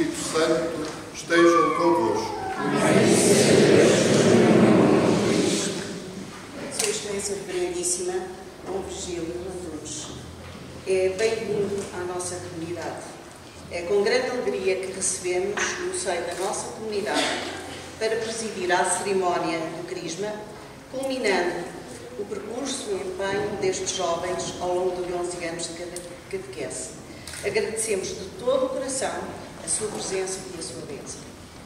Espírito Santo estejam convosco. Sua Excelência Reverendíssima, Dom Virgílio Antunes, bem-vindo à nossa comunidade. É com grande alegria que recebemos no seio da nossa comunidade para presidir a cerimónia do Crisma, culminando o percurso e o empenho destes jovens ao longo de 11 anos de catequese. Agradecemos de todo o coração a sua presença e a sua bênção.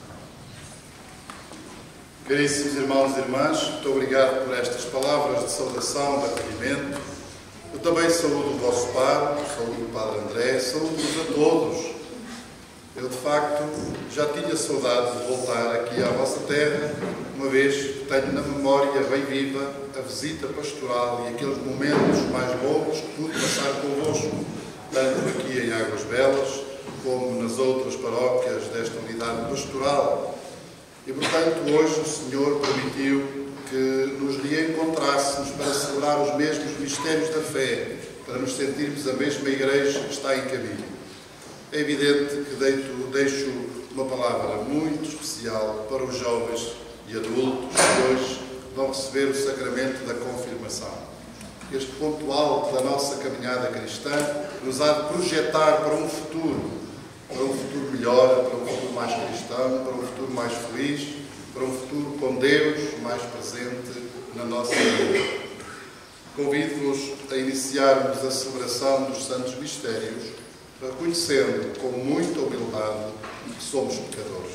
Caríssimos irmãos e irmãs, muito obrigado por estas palavras de saudação, de acolhimento. Eu também saúdo o vosso Padre, saúdo o Padre André, saúdo-vos a todos. Eu, de facto, já tinha saudade de voltar aqui à vossa terra, uma vez que tenho na memória bem viva a visita pastoral e aqueles momentos mais longos que pude passar convosco, tanto aqui em Águas Belas, como nas outras paróquias desta unidade pastoral. E, portanto, hoje o Senhor permitiu que nos reencontrássemos para celebrar os mesmos mistérios da fé, para nos sentirmos a mesma Igreja que está em caminho. É evidente que deixo uma palavra muito especial para os jovens e adultos que hoje vão receber o sacramento da confirmação. Este ponto alto da nossa caminhada cristã nos há de projetar para um futuro melhor, para um futuro mais cristão, para um futuro mais feliz, para um futuro com Deus mais presente na nossa vida. Convido-vos a iniciarmos a celebração dos Santos Mistérios, reconhecendo com muita humildade que somos pecadores.